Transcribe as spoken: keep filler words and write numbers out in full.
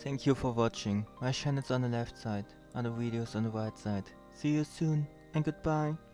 Thank you for watching. My channel's on the left side, other videos on the right side. See you soon and goodbye.